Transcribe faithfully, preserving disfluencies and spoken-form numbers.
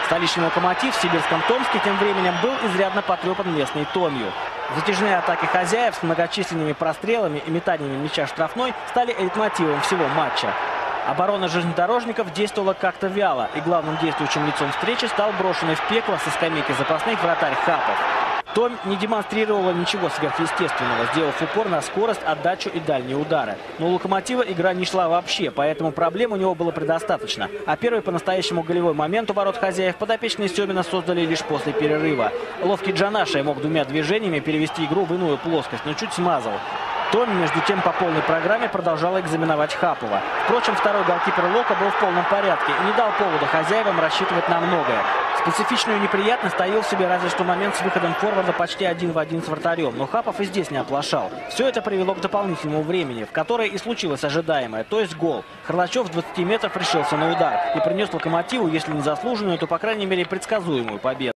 Столичный «Локомотив» в сибирском Томске тем временем был изрядно потрепан местной Томью. Затяжные атаки хозяев с многочисленными прострелами и метаниями мяча в штрафной стали лейтмотивом всего матча. Оборона железнодорожников действовала как-то вяло, и главным действующим лицом встречи стал брошенный в пекло со скамейки запасных вратарь Хапов. Томь не демонстрировала ничего сверхъестественного, сделав упор на скорость, отдачу и дальние удары. Но у «Локомотива» игра не шла вообще, поэтому проблем у него было предостаточно. А первый по-настоящему голевой момент у ворот хозяев подопечные Семина создали лишь после перерыва. Ловкий Джанаши мог двумя движениями перевести игру в иную плоскость, но чуть смазал. Томь, между тем, по полной программе продолжала экзаменовать Хапова. Впрочем, второй голкипер Лока был в полном порядке и не дал повода хозяевам рассчитывать на многое. Специфичную неприятность таил в себе разве что момент с выходом форварда почти один в один с вратарем, но Хапов и здесь не оплошал. Все это привело к дополнительному времени, в которое и случилось ожидаемое, то есть гол. Харлачев с двадцати метров решился на удар и принес «Локомотиву, если не заслуженную, то, по крайней мере, предсказуемую победу.